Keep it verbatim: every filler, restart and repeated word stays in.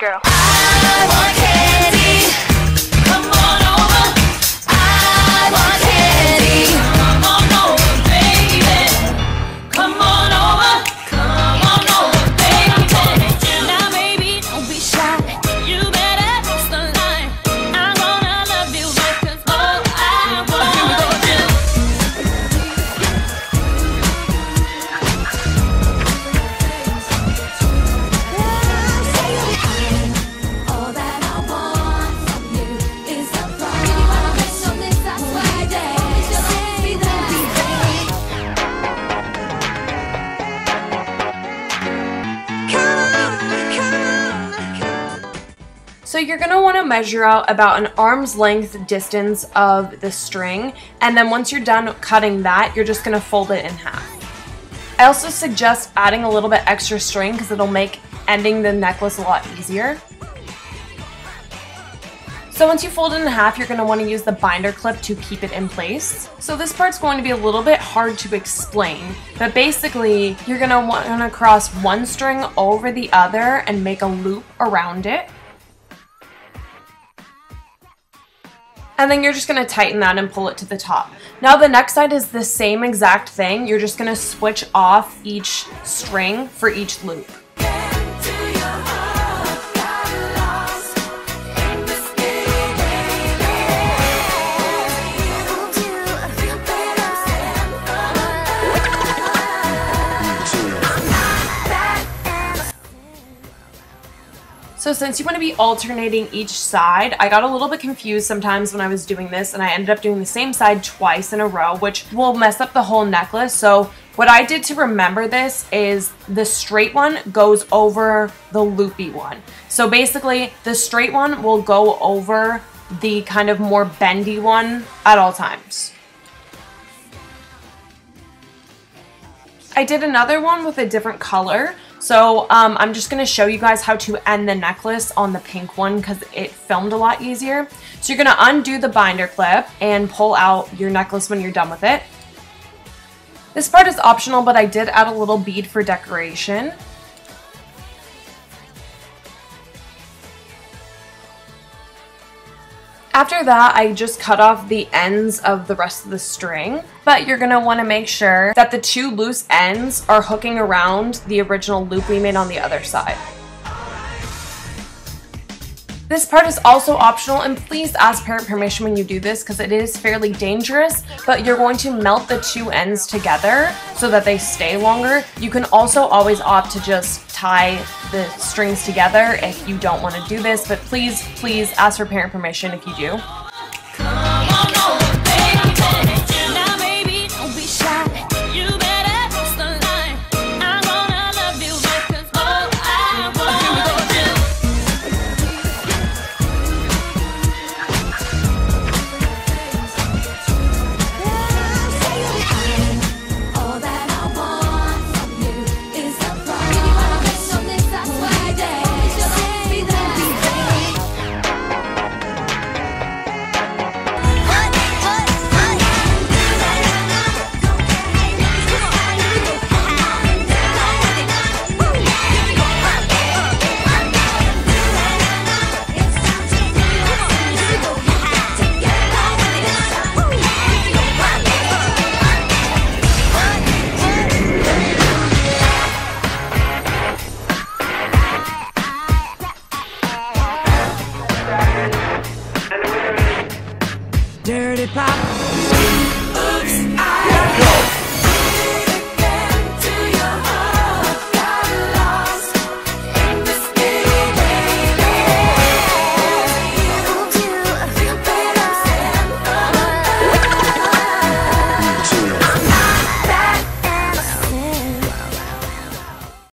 girl. I want candy. Come on over. I want candy. Come on over, baby. Come on over. Come on over, baby. Now, baby, don't be shy. You better cross the line. I'm gonna love you because all I want to do. All that I want from you is a promise. Give you my best on this, I swear, day. Say that. So you're going to want to measure out about an arm's length distance of the string, and then once you're done cutting that, you're just going to fold it in half. I also suggest adding a little bit extra string because it'll make ending the necklace a lot easier. So once you fold it in half, you're going to want to use the binder clip to keep it in place. So this part's going to be a little bit hard to explain, but basically you're going to want to cross one string over the other and make a loop around it. And then you're just going to tighten that and pull it to the top. Now the next side is the same exact thing. You're just going to switch off each string for each loop. So since you want to be alternating each side, I got a little bit confused sometimes when I was doing this, and I ended up doing the same side twice in a row, which will mess up the whole necklace. So what I did to remember this is the straight one goes over the loopy one. So basically the straight one will go over the kind of more bendy one at all times. I did another one with a different color. So um, I'm just going to show you guys how to end the necklace on the pink one because it filmed a lot easier. So you're going to undo the binder clip and pull out your necklace when you're done with it. This part is optional, but I did add a little bead for decoration. After that, I just cut off the ends of the rest of the string, but you're gonna wanna make sure that the two loose ends are hooking around the original loop we made on the other side. This part is also optional, and please ask parent permission when you do this because it is fairly dangerous, but you're going to melt the two ends together so that they stay longer. You can also always opt to just tie the strings together if you don't want to do this, but please, please ask for parent permission if you do.